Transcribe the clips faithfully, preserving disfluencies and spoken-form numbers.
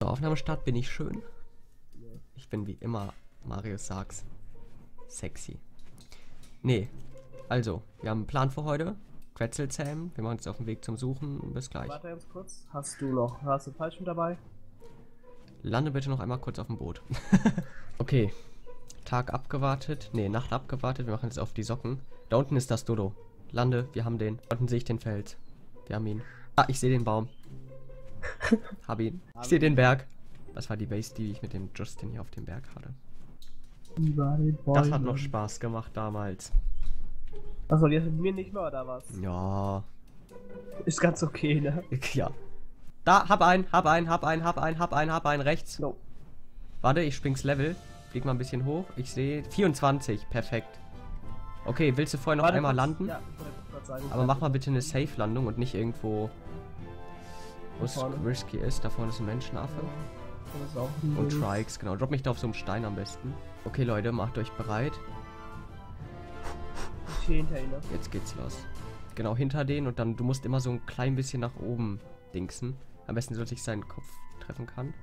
So, Aufnahmestart, bin ich schön. Ich bin wie immer Mario Sarks. Sexy. Nee, also, wir haben einen Plan für heute. Quetzel zähmen. Wir machen uns auf den Weg zum Suchen. Bis gleich. Warte ganz kurz. Hast du noch, hast du Fallschirm dabei? Lande bitte noch einmal kurz auf dem Boot. Okay. Tag abgewartet. Nee, Nacht abgewartet. Wir machen jetzt auf die Socken. Da unten ist das Dodo. Lande, wir haben den. Da unten sehe ich den Fels. Wir haben ihn. Ah, ich sehe den Baum. Hab ihn. Ich sehe den Berg. Das war die Base, die ich mit dem Justin hier auf dem Berg hatte. Das hat noch Spaß gemacht damals. Achso, jetzt mit mir nicht mehr, oder was? Ja. Ist ganz okay, ne? Ja. Da, hab einen, hab einen, hab einen, hab einen, hab einen, hab einen, rechts. No. Warte, ich spring's Level. Flieg mal ein bisschen hoch. Ich sehe vierundzwanzig. Perfekt. Okay, willst du vorher noch Warte, einmal kurz. landen? Ja, ich wollte gerade sagen. Aber mach mal bitte eine Safe-Landung und nicht irgendwo, wo es vorne. risky ist. Da vorne ist ein Menschenaffe. Das ist auch Und Trikes, genau. Drop mich da auf so einem Stein am besten. Okay, Leute, macht euch bereit. Ich stehe hinter ihnen. Jetzt geht's los. Genau, hinter denen und dann, du musst immer so ein klein bisschen nach oben dingsen. Am besten, sollte ich seinen Kopf treffen kann.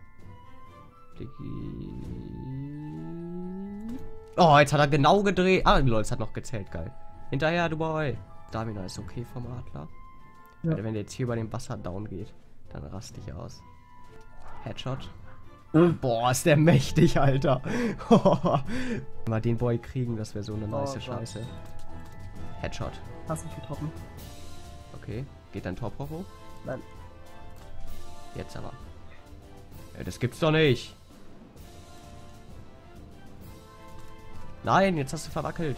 Oh, jetzt hat er genau gedreht. Ah, lol, es hat noch gezählt, geil. Hinterher, du Boy. Stamina ist okay vom Adler. Ja. Alter, wenn der jetzt hier bei dem Wasser down geht, dann raste ich aus. Headshot. Boah, ist der mächtig, Alter. Mal den Boy kriegen, das wäre so eine nice Oh, Scheiße. Headshot. Hast mich getroffen? Okay. Geht dein Top hoch? Nein. Jetzt aber. Ja, das gibt's doch nicht. Nein, jetzt hast du verwackelt.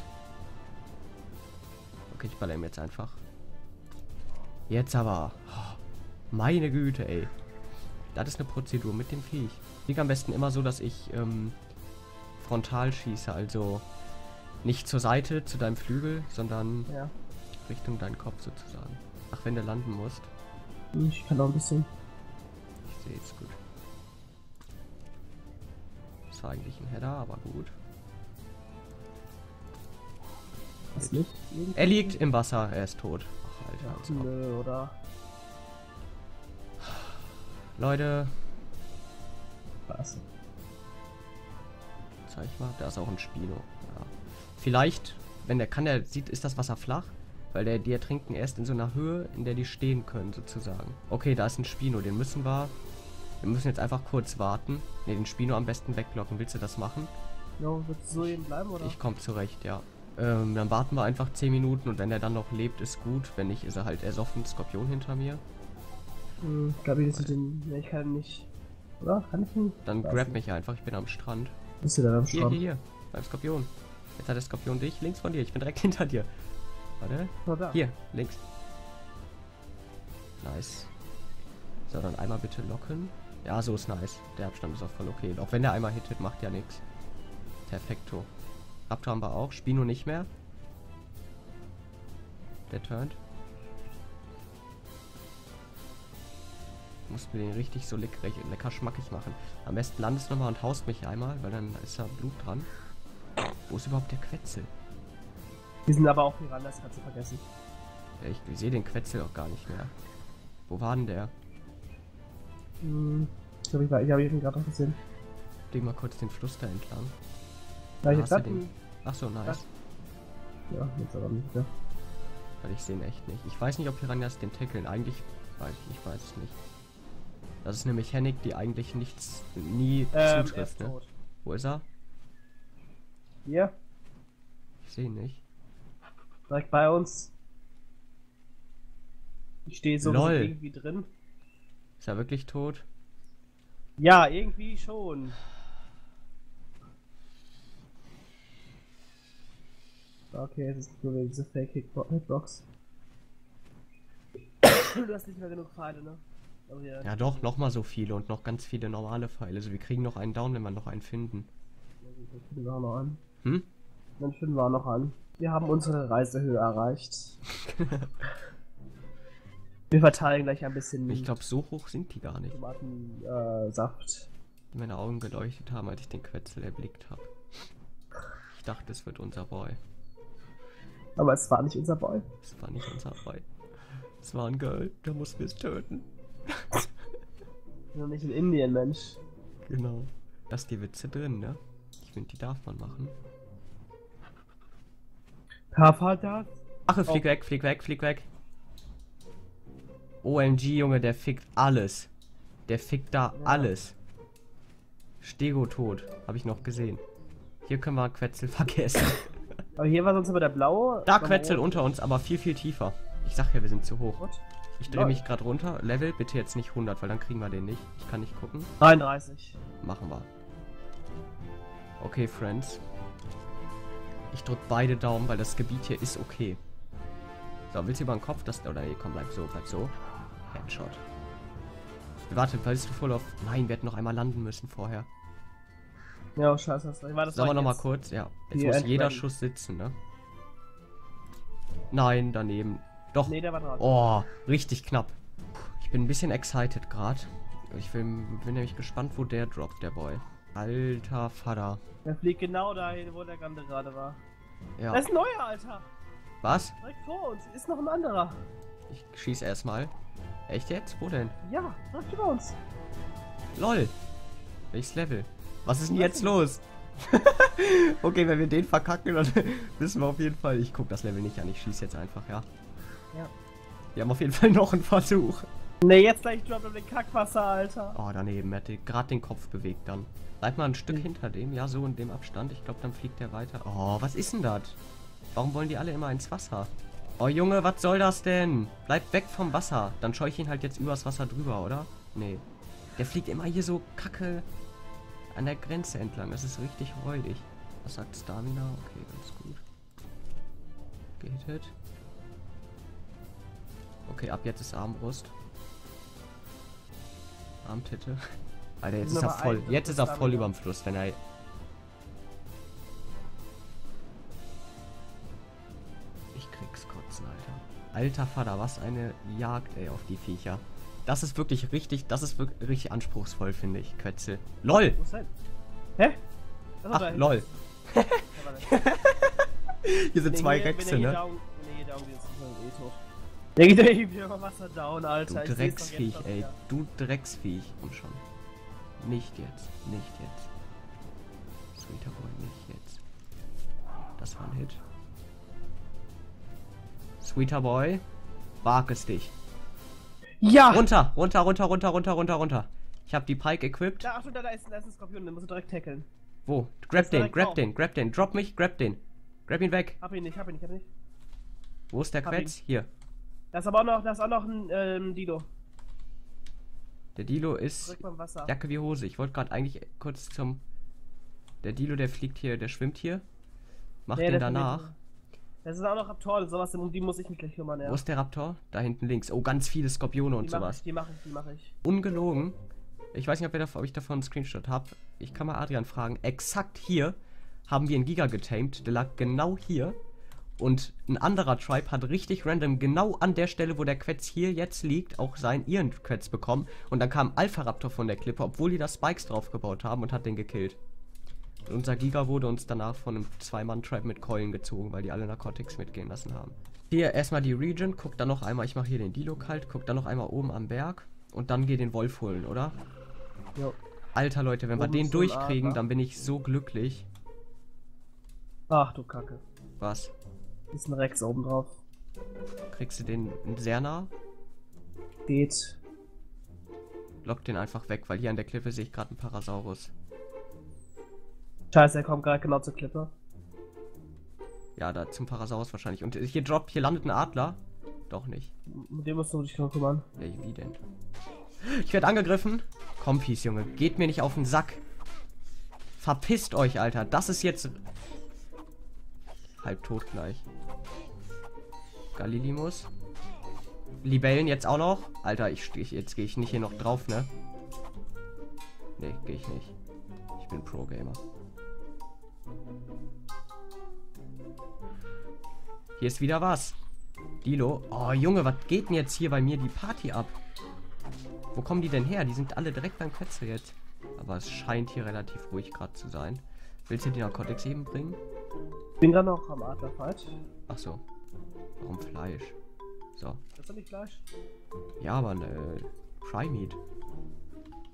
Okay, ich baller ihm jetzt einfach. Jetzt aber. Oh, meine Güte, ey. Das ist eine Prozedur mit dem Viech. Liegt am besten immer so, dass ich ähm, frontal schieße. Also nicht zur Seite, zu deinem Flügel, sondern Ja. Richtung deinen Kopf sozusagen. Ach, wenn du landen musst. Ich kann auch ein bisschen. Ich sehe jetzt gut. Das war eigentlich ein Header, aber gut. Was nicht? Er liegt im Wasser, er ist tot. Ach, Alter. Also. Nö, oder? Leute, Was? zeig mal, da ist auch ein Spino. Ja. Vielleicht, wenn der kann, der sieht, ist das Wasser flach, weil der, die ertrinken erst in so einer Höhe, in der die stehen können, sozusagen. Okay, da ist ein Spino, den müssen wir. Wir müssen jetzt einfach kurz warten. Ne, den Spino am besten weglocken. Willst du das machen? Jo, willst du so eben bleiben, oder? Ich komme zurecht, ja. Ähm, dann warten wir einfach zehn Minuten und wenn er dann noch lebt, ist gut. Wenn nicht, ist er halt ersoffen. Skorpion hinter mir. Hm, glaub ich, dass ich den. Ne, ich kann ihn nicht. Oder? Kann ich ihn? Dann Weiß grab nicht. mich einfach, ich bin am Strand. Bist du da am Hier, Strand? hier, hier. Beim Skorpion. Jetzt hat der Skorpion dich. Links von dir. Ich bin direkt hinter dir. Warte. Oh, da. Hier, links. Nice. So, dann einmal bitte locken. Ja, so ist nice. Der Abstand ist auch voll okay. Auch wenn der einmal hittet, macht ja nichts. Perfekto. Raptor haben wir auch. Spino nicht mehr. Der turnt. Muss mir den richtig so lecker, lecker schmackig machen. Am besten landest du nochmal und haust mich einmal, weil dann ist da Blut dran. Wo ist überhaupt der Quetzel? Die sind aber auch Piranhas, kannst du vergessen. Ja, ich, ich sehe den Quetzel auch gar nicht mehr. Wo war denn der? Hm, ich glaube, ich, war- ich habe ihn gerade noch gesehen. Leg mal kurz den Fluss da entlang. Ja, ich hast hab du den? Ach so, nice. Das- Ja, jetzt aber nicht, ja. Weil ich sehe ihn echt nicht. Ich weiß nicht, ob Piranhas den tackeln. Eigentlich weiß ich, ich weiß es nicht. Das ist eine Mechanik, die eigentlich nichts, nie Ähm, er zutrifft, ist ne? tot. Wo ist er? Hier, Ich sehe ihn nicht. direkt bei uns. Ich stehe so Lol. irgendwie drin. Ist er wirklich tot? Ja, irgendwie schon. Okay, es ist nur wegen dieser Fake-Hitbox. Du hast nicht mehr genug Pfeile, ne? Also ja, Ja doch, noch mal so viele und noch ganz viele normale Pfeile. Also wir kriegen noch einen down, wenn wir noch einen finden. dann finden wir auch noch an. Hm? Dann finden wir auch noch an. Wir haben unsere Reisehöhe erreicht. Wir verteilen gleich ein bisschen Ich glaube, so hoch sind die gar nicht. Tomatensaft. Äh, Saft. Die meine Augen geleuchtet haben, als ich den Quetzel erblickt habe. Ich dachte, es wird unser Boy. Aber es war nicht unser Boy. Es war nicht unser Boy. Es war ein Girl, da mussten wir es töten. Noch nicht in Indien, Mensch. Genau. Das ist die Witze drin, ne? Ich finde, die darf man machen. Carvater? Ach, flieg Oh. weg, flieg weg, flieg weg. O M G, Junge, der fickt alles. Der fickt da Ja. alles. Stego tot, habe ich noch gesehen. Hier können wir Quetzel vergessen. Aber hier war sonst immer der blaue. Da aber Quetzel rot. unter uns, aber viel, viel tiefer. Ich sag ja, wir sind zu hoch. What? Ich drehe mich gerade runter. Level bitte jetzt nicht hundert, weil dann kriegen wir den nicht. Ich kann nicht gucken. dreiunddreißig. Machen wir. Okay, Friends. Ich drück beide Daumen, weil das Gebiet hier ist okay. So, willst du über den Kopf? Das, oder nee, komm, bleib so, bleib so. Headshot. Warte, weißt du voll auf... Nein, wir hätten noch einmal landen müssen vorher. Ja, scheiße. Das war das Sollen wir nochmal jetzt. kurz? Ja. Jetzt Hier muss entweder- jeder Schuss sitzen, ne? Nein, daneben. Doch. Nee, der war dran. Oh, richtig knapp. Ich bin ein bisschen excited gerade. Ich bin, bin nämlich gespannt, wo der droppt, der Boy. Alter Vater. Der fliegt genau dahin, wo der Gande gerade war. Ja. Das ist ein neuer, Alter. Was? Direkt vor uns. Ist noch ein anderer. Ich schieß erstmal. Echt jetzt? Wo denn? Ja, direkt über uns. LOL. Welches Level? Was ist denn Was jetzt denn? los? Okay, wenn wir den verkacken, dann wissen wir auf jeden Fall. Ich guck das Level nicht an, ich schieße jetzt einfach, ja. Ja. Wir haben auf jeden Fall noch einen Versuch. Ne, jetzt gleich droppt er den Kackwasser, Alter. Oh, daneben, er hat gerade den Kopf bewegt dann. Bleib mal ein Stück Mhm. hinter dem, ja, so in dem Abstand. Ich glaube, dann fliegt er weiter. Oh, was ist denn das? Warum wollen die alle immer ins Wasser? Oh, Junge, was soll das denn? Bleib weg vom Wasser. Dann scheue ich ihn halt jetzt übers Wasser drüber, oder? Nee. Der fliegt immer hier so kacke an der Grenze entlang. Das ist richtig räudig. Was sagt Stamina? Okay, ganz gut. Gehittet. Okay, ab jetzt ist Armbrust. Armtitte. Alter, jetzt ist er Nummer voll. eins, Jetzt das ist er ist voll Stamina. überm Fluss, wenn er... Ich krieg's kotzen, Alter. Alter Vater, was eine Jagd, ey, auf die Viecher. Das ist wirklich richtig, das ist wirklich richtig anspruchsvoll, finde ich, Quetzel. LOL! Wo ist er? Hä? Das Ach, lol. Hier sind zwei Rechse, ne? Down, wenn er hier down geht, ist er eh tot. Der geht doch eben über Wasser down, Du Alter. Ich seh's doch jetzt Drecksviech, schon ey. wieder. Du Drecksviech. Komm schon. Nicht jetzt. Nicht jetzt. Sweeter Boy, nicht jetzt. Das war ein Hit. Sweeter Boy. Wag es dich. Ja! Runter, runter, runter, runter, runter, runter, runter. Ich habe die Pike equipped. Da, Achtung, da, da, ist, da ist ein Skorpion, den musst du direkt tackeln. Wo? Grab ist den, direkt grab drauf. den, grab den. Drop mich, grab den. Grab ihn weg. Hab ihn nicht, hab ihn nicht, hab ihn nicht. Wo ist der Hab Quetz? Hier. Da ist aber auch noch, da ist auch noch ein ähm, Dido. Der Dilo ist Direkt beim Wasser. Jacke wie Hose. Ich wollte gerade eigentlich kurz zum... Der Dilo, der fliegt hier, der schwimmt hier. Mach Nee, den der danach. verliert. Das sind auch noch Raptoren und sowas, um die muss ich mich gleich kümmern, ja. Wo ist der Raptor? Da hinten links. Oh, ganz viele Skorpione und die mache sowas. ich, die mache ich, die mache ich. Ungelogen. Ich weiß nicht, ob, wir davon, ob ich davon einen Screenshot habe. Ich kann mal Adrian fragen. Exakt hier haben wir einen Giga getamed. Der lag genau hier. Und ein anderer Tribe hat richtig random genau an der Stelle, wo der Quetz hier jetzt liegt, auch seinen ihren Quetz bekommen. Und dann kam ein Alpha Raptor von der Klippe, obwohl die da Spikes drauf gebaut haben und hat den gekillt. Und unser Giga wurde uns danach von einem Zwei-Mann-Tribe mit Keulen gezogen, weil die alle Narcotics mitgehen lassen haben. Hier erstmal die Region, guck dann noch einmal, ich mache hier den Dilo kalt, guck dann noch einmal oben am Berg und dann geh den Wolf holen, oder? Jo. Alter Leute, wenn wir Oben den ist so ein durchkriegen, Adler. dann bin ich so glücklich. Ach du Kacke. Was? Ist ein Rex oben drauf. Kriegst du den sehr nah? Geht. Lock den einfach weg, weil hier an der Klippe sehe ich gerade einen Parasaurus. Scheiße, er kommt gerade genau zur Klippe. Ja, da zum Parasaurus wahrscheinlich. Und hier droppt, hier landet ein Adler. Doch nicht. Mit dem musst du dich noch kümmern. Ja, wie denn? Ich werde angegriffen. Kompis, Junge. Geht mir nicht auf den Sack. Verpisst euch, Alter. Das ist jetzt... Halb tot gleich. Galilimus. Libellen jetzt auch noch. Alter, ich, ich jetzt gehe ich nicht hier noch drauf, ne? Ne, gehe ich nicht. Ich bin Pro-Gamer. Hier ist wieder was. Dilo. Oh, Junge, was geht denn jetzt hier bei mir die Party ab? Wo kommen die denn her? Die sind alle direkt beim Quetzel jetzt. Aber es scheint hier relativ ruhig gerade zu sein. Willst du die Narcotics eben bringen? Ich bin gerade noch am Adlerfight. Ach so. Warum Fleisch? So. Das ist doch nicht Fleisch. Ja, aber ne Try Meat.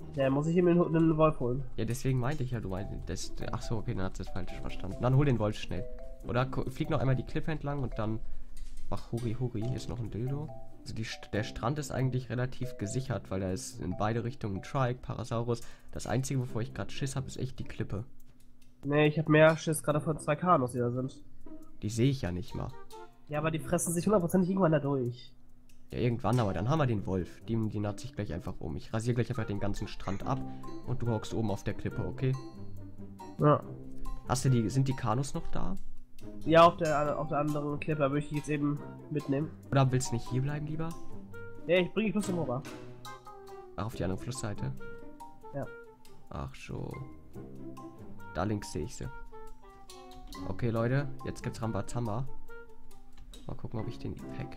Ja, muss ich ihm den, den Wolf holen. Ja, deswegen meinte ich ja, du meinst, das... Ach so, okay, dann hat es falsch verstanden. Dann hol den Wolf schnell. Oder flieg noch einmal die Klippe entlang und dann... Mach Huri Huri, hier ist noch ein Dildo. Also die, der Strand ist eigentlich relativ gesichert, weil da ist in beide Richtungen Trike, Parasaurus. Das Einzige, wovor ich gerade Schiss habe, ist echt die Klippe. Nee, ich habe mehr Schiss gerade von zwei Kanus, die da sind. Die sehe ich ja nicht mal. Ja, aber die fressen sich hundertprozentig irgendwann da durch. Ja, irgendwann, aber dann haben wir den Wolf. Die, die naht sich gleich einfach um. Ich rasiere gleich einfach den ganzen Strand ab und du hockst oben auf der Klippe, okay? Ja. Hast du die, sind die Kanus noch da? Ja, auf der, auf der anderen Klippe würde ich jetzt eben mitnehmen. Oder willst du nicht hier bleiben lieber? Ja, ich bringe Fluss im Ober. Ach, auf die andere Flussseite? Ja. Ach so. Da links sehe ich sie. Okay, Leute, jetzt gibt's Rambazamba. Mal gucken, ob ich den pack.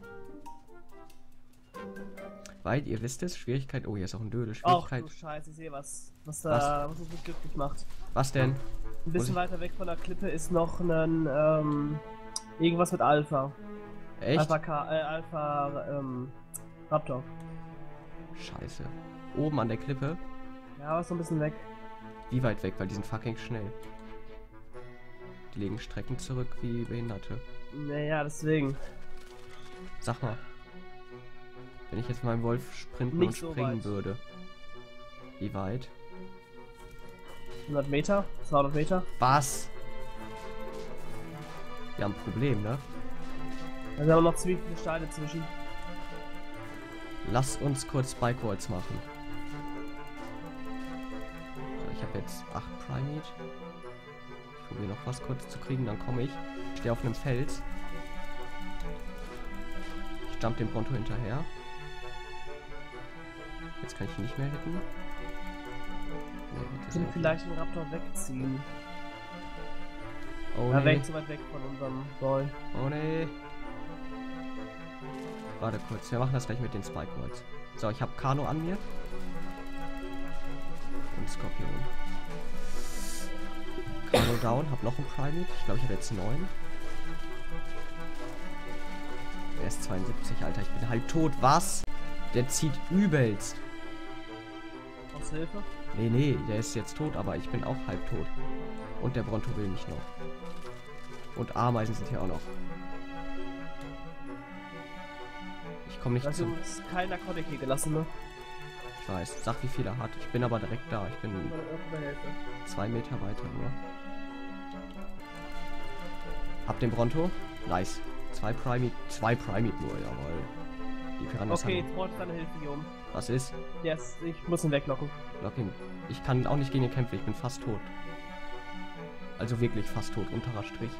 Weil, ihr wisst es, Schwierigkeit... Oh, hier ist auch ein Dödel. Schwierigkeit... Ach du Scheiße, ich sehe was. Was da... Was uns nicht glücklich macht. Was denn? Ein bisschen weiter weg von der Klippe ist noch ein... Ähm, irgendwas mit Alpha. Echt? Alpha K... Äh, Alpha... Ähm... Raptor. Scheiße. Oben an der Klippe? Ja, aber ist so ein bisschen weg. Wie weit weg? Weil die sind fucking schnell. Die legen Strecken zurück wie Behinderte. Naja, deswegen. Sag mal. Wenn ich jetzt meinem Wolf sprinten Nicht und so springen weit. würde. Wie weit? hundert Meter? zweihundert Meter? Was? Wir haben ein Problem, ne? Da sind aber noch ziemlich viele Steine zwischen. Lass uns kurz Spike-Walls machen. So, ich habe jetzt acht Primate. Ich probiere noch was kurz zu kriegen, dann komme ich. Ich stehe auf einem Fels. Ich jump dem Bronto hinterher. Jetzt kann ich ihn nicht mehr hitten. Nee, Wir können vielleicht den Raptor wegziehen. Oh Da wäre nee. ich zu weit weg von unserem Boy. Oh nee. Warte kurz, wir machen das gleich mit den Spike Walls. So, ich habe Kano an mir. Und Skorpion. Kano down, hab noch einen Primate. Ich glaube, ich habe jetzt neun. Er ist zweiundsiebzig, Alter. Ich bin halb tot. Was? Der zieht übelst. Brauchst du Hilfe? Nee, nee, der ist jetzt tot, aber ich bin auch halb tot. Und der Bronto will mich noch. Und Ameisen sind hier auch noch. Ich komme nicht Also, zu. du hast kein Narkotik hier gelassen, ne? Ich weiß, sag wie viel er hat. Ich bin aber direkt da. Ich bin zwei Meter weiter nur. Hab den Bronto. Nice. Zwei Primate. Zwei Primate nur, jawohl. Die Piranhas Okay, haben... jetzt brauchst du deine Hilfe hier oben. Was ist? Yes, ich muss ihn weglocken. Lock ihn. Ich kann auch nicht gegen ihn kämpfen. Ich bin fast tot. Also wirklich fast tot. Unterer Strich.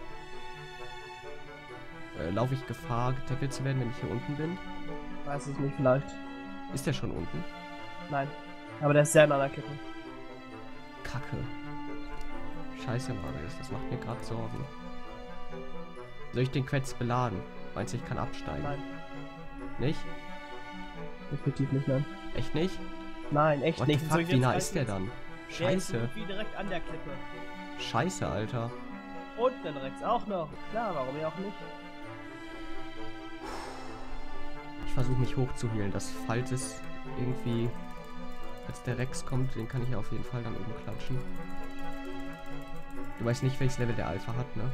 Äh, laufe ich Gefahr, getackelt zu werden, wenn ich hier unten bin? Weiß ich nicht, vielleicht. Ist der schon unten? Nein. Aber der ist sehr nah an der Kippe. Kacke. Scheiße, Marius. Das macht mir gerade Sorgen. Soll ich den Quetz beladen? Meinst du, ich kann absteigen? Nein. Nicht? Definitiv nicht, nein. Echt nicht? Nein, echt What nicht. the Soll fuck, ich wie jetzt nah rein- ist der dann? Der ist so Scheiße. gut wie direkt an der Klippe. Scheiße, Alter. Und dann rechts auch noch. Klar, warum ja auch nicht? Ich versuche mich hoch zu healen, dass falls es irgendwie... Als der Rex kommt, den kann ich ja auf jeden Fall dann oben klatschen. Du weißt nicht, welches Level der Alpha hat, ne?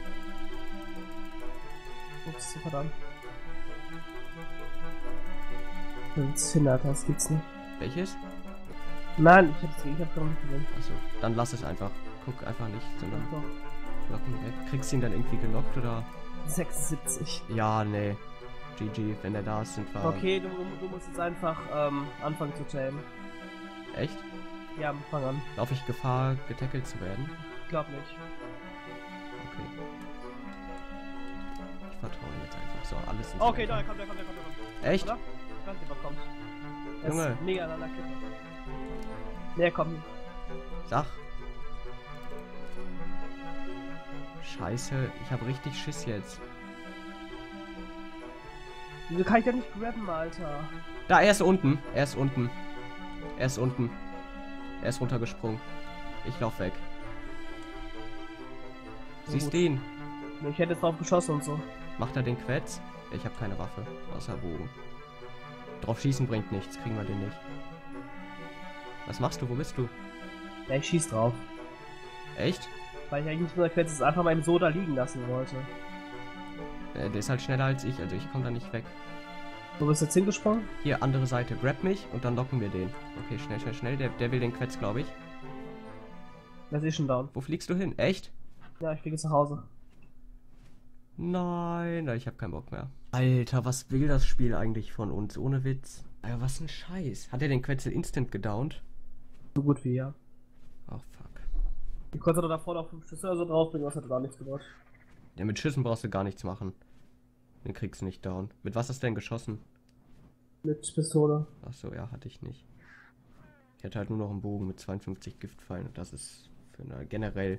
Ups, verdammt. Das hindert, das gibt's nicht. Welches? Nein, ich hab's ich hab gar nicht gesehen. Achso, dann lass es einfach. Guck einfach nicht, sondern Doch. locken weg. Kriegst du ihn dann irgendwie gelockt oder? sechsundsiebzig. Ja, nee. G G, wenn der da ist, sind wir... Okay, du, du musst jetzt einfach ähm, anfangen zu tamen. Echt? Ja, fang an. Laufe ich Gefahr, getackelt zu werden? Glaub nicht. Okay. Ich vertraue jetzt einfach so, alles ist Okay, da, er kommt, er kommt, er kommt, er kommt. Echt? Oder? Ich weiß nicht, ob er kommt. Er Junge. ist mega an der Kippe. Nee, er kommt nicht. Sag. Scheiße, ich habe richtig Schiss jetzt. Wieso kann ich denn nicht grabben, Alter? Da, er ist unten. Er ist unten. Er ist unten. Er ist runtergesprungen. Ich lauf weg. So Siehst gut. du ihn? Nee, ich hätte jetzt drauf geschossen und so. Macht er den Quetz? Ich habe keine Waffe, außer Bogen. Drauf schießen bringt nichts, kriegen wir den nicht. Was machst du? Wo bist du? Ja, ich schieß drauf. Echt? Weil ich eigentlich nicht mehr Quetz einfach mal im Soda liegen lassen wollte. Äh, der ist halt schneller als ich, also ich komme da nicht weg. Du bist jetzt hingesprungen? Hier, andere Seite. Grab mich und dann locken wir den. Okay, schnell, schnell, schnell. Der, der will den Quetz, glaube ich. Der ist eh schon down. Wo fliegst du hin? Echt? Ja, ich fliege jetzt nach Hause. Nein, ich habe keinen Bock mehr. Alter, was will das Spiel eigentlich von uns? Ohne Witz. Alter, was ein Scheiß. Hat er den Quetzel instant gedownt? So gut wie ja. Oh, fuck. Ich konnte da davor noch fünf Schüsse oder so draufbringen, was hat da nichts gebracht. Ja, mit Schüssen brauchst du gar nichts machen. Den kriegst du nicht down. Mit was hast du denn geschossen? Mit Pistole. Achso, ja, hatte ich nicht. Ich hatte halt nur noch einen Bogen mit zweiundfünfzig Giftpfeilen und das ist für eine generell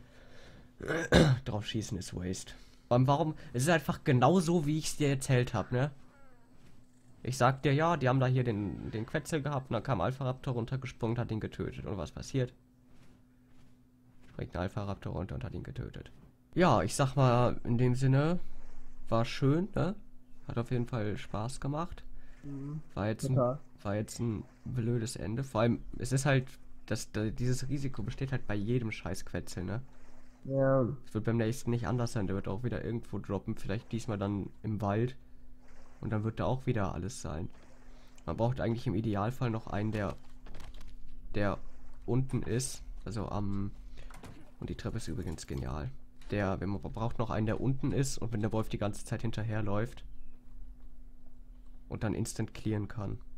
drauf schießen ist Waste. Aber warum? Es ist einfach genau so, wie ich es dir erzählt habe, ne? Ich sag dir, ja, die haben da hier den, den Quetzel gehabt und dann kam Alpha Raptor runtergesprungen und hat ihn getötet. Und was passiert? Springt ein Alpha Raptor runter und hat ihn getötet. Ja, ich sag mal, in dem Sinne, war schön, ne? Hat auf jeden Fall Spaß gemacht. Mhm. War jetzt, ein, war jetzt ein blödes Ende. Vor allem, es ist halt, das, dieses Risiko besteht halt bei jedem scheiß Quetzel, ne? Ja. Es wird beim nächsten nicht anders sein, der wird auch wieder irgendwo droppen, vielleicht diesmal dann im Wald. Und dann wird da auch wieder alles sein. Man braucht eigentlich im Idealfall noch einen, der, der unten ist, also am, und die Treppe ist übrigens genial. Der, wenn man braucht noch einen, der unten ist und wenn der Wolf die ganze Zeit hinterherläuft und dann instant clearen kann.